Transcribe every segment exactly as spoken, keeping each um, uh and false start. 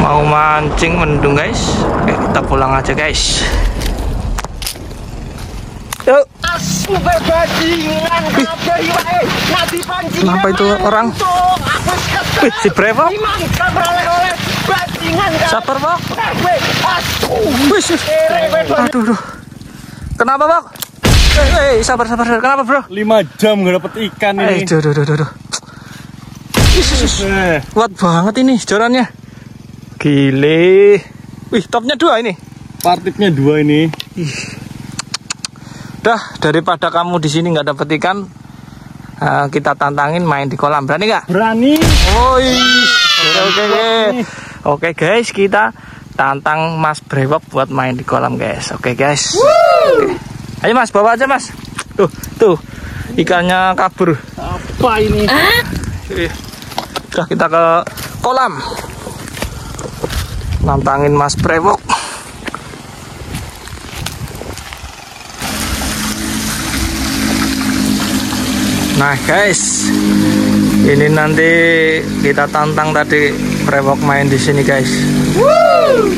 Mau mancing mendung guys. Oke, kita pulang aja guys. Yuk. Kenapa itu orang? Wih, si Brevo. Sabar, Bok. Wih, aduh, aduh. Kenapa, Bok? Eh, eh, sabar, sabar. Kenapa, Bro? lima jam gak dapet ikan ini. Eh, duh, duh, duh, duh. Eh. Kuat banget ini jorannya. Gile. Wih, topnya dua ini. Partipnya dua ini. Ih. Dah, daripada kamu di sini nggak dapet ikan, uh, kita tantangin main di kolam. Berani nggak? Berani. Oh, oke, oke, oke. Oke guys, kita tantang Mas Brewok buat main di kolam guys. Oke guys. Oke. Ayo Mas, bawa aja Mas. Tuh, tuh, ikannya kabur. Apa ini? Udah, kita ke kolam. Nantangin Mas Brewok. Nah guys, ini nanti kita tantang tadi Brewok main di sini guys. Woo!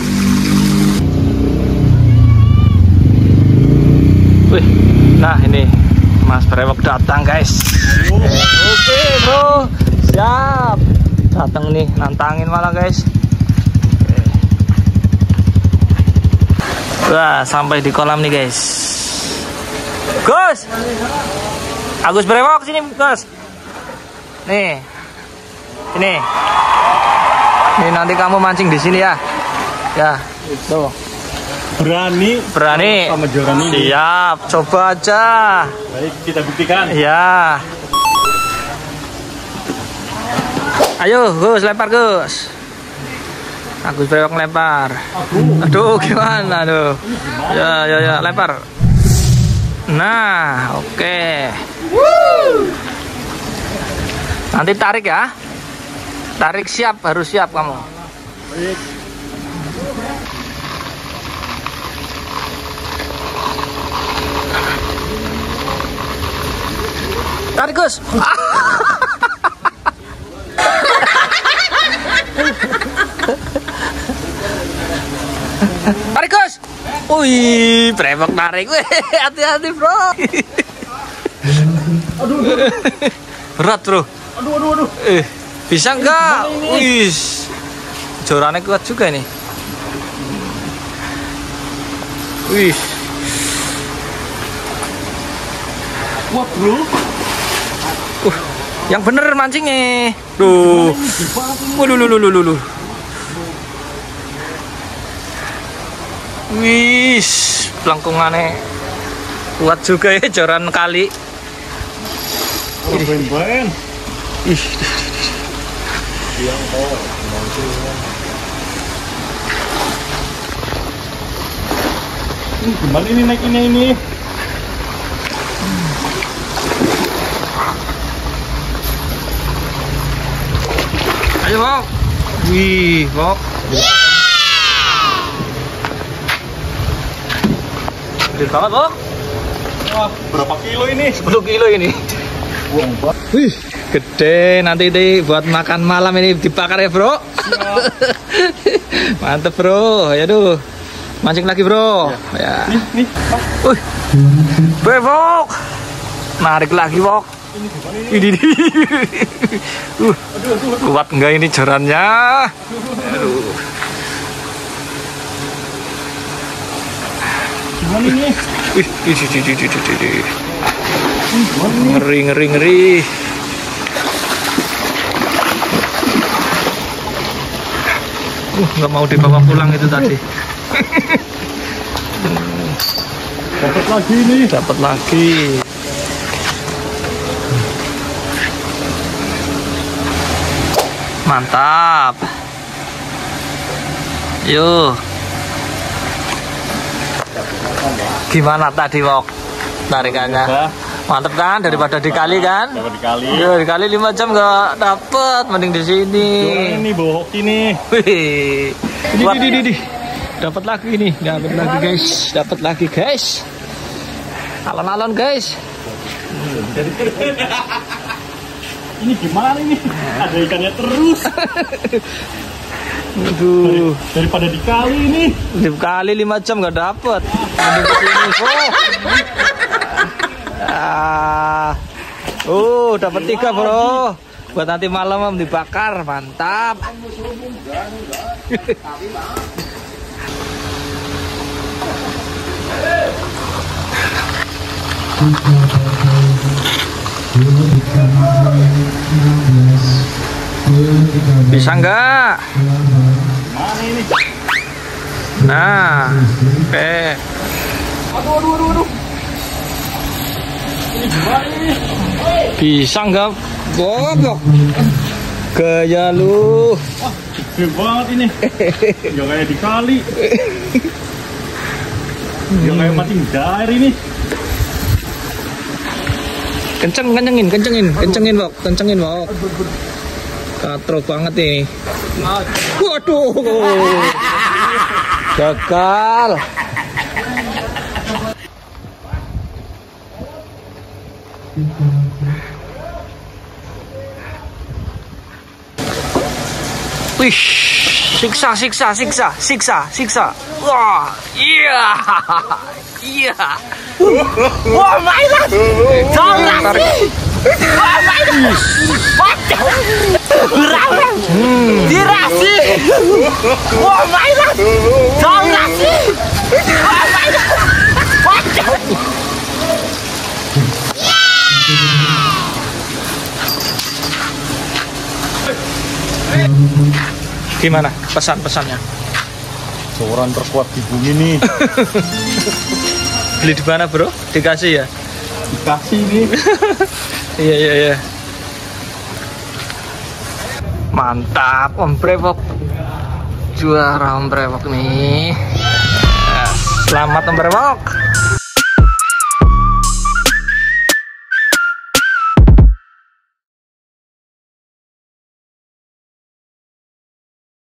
Wih, nah ini Mas Brewok datang guys. Oke okay, bro, siap. Datang nih, nantangin malah guys. Wah, sampai di kolam nih guys. Gus, Agus Brewok sini Gus. Nih, ini, ini nanti kamu mancing di sini ya. Ya, itu. Berani. Berani. Sama joran ini. Siap, coba aja. Baik, kita buktikan. Ya. Ayo Gus, lempar Gus. Agus Brewok lempar. Aduh, gimana aduh. Ya, ya, ya, lempar. Nah, oke. Okay. Nanti tarik ya. Tarik siap, harus siap kamu. Baik. Tarik Gus. Tarik Gus. Wih, Brewok tarik. Hati-hati bro. Aduh, berat bro. aduh, aduh, aduh. Eh, bisa enggak? Wih, jorannya kuat juga ini. Wih, Kuat bro. uh, yang bener mancingnya. Duh, waduh, lu, lu, lu, lu, lu. Wih, pelangkungannya kuat juga ya, joran kali. Oh, ben-ben. Ih, Ini gimana ini naikinnya ini? ayo Bok. Wih, Bok. Gede banget Bok. Wah, berapa kilo ini? sepuluh kilo ini. Wih, gede. Nanti ini buat makan malam ini dibakar ya bro. Mantep bro. Ya duh, mancing lagi bro. Ya. Nih, nih. Wih, Brewok. Narik lagi Bok. Ini nih. Uh, kuat enggak ini jorannya? Aduh. Gimana ini? Wih, wih, wih, wih, wih, wih, wih. Ngeri, ngeri, ngeri. Uh, nggak mau dibawa pulang itu tadi. Dapat lagi nih. Dapat lagi. Mantap. Yuk. Gimana tadi Wok tarikannya? Mantep kan, daripada dikali kan? Dapat dikali. Ya, dikali lima jam nggak dapet, mending di sini. Joran ini bohok ini. Wih, ini, ini, ini, ini. Dapat lagi nih, dapat lagi guys, dapat lagi guys. Alon-alon guys. Ini gimana ini? Ada ikannya terus. Aduh, Daripada di kali ini. dikali lima jam nggak dapet. Mending kesini. Oh. Ah. Uh, dapat tiga bro. Buat nanti malam dibakar, mantap. Bisa nggak? Mana ini? Nah, oke. Okay. Aduh, aduh, aduh, aduh. Ini gimana ini? Bisa nggak? Bobok. Gaya lu. Wah, gede banget ini. Ya kayak di kali. Ya kayak mati daer ini. Kenceng, kencengin, kencengin, kencengin, Bok. Kencengin, Bok. Katrok banget nih. Waduh. Gagal. Wih, siksa, siksa, siksa, siksa, siksa. Wah, iya, iya. Wah, mainan. Jangan sih. Wah, mainan. Waduh. Berapa? Dirasi. Wah, mainan. Jangan sih. Wah, mainan. Waduh. Gimana pesan-pesannya? Seorang terkuat di bumi nih. Beli di mana bro? Dikasih ya? Dikasih nih. Iya iya iya. Mantap Om Brewok. Juara Om Brewok nih. Selamat Om Brewok.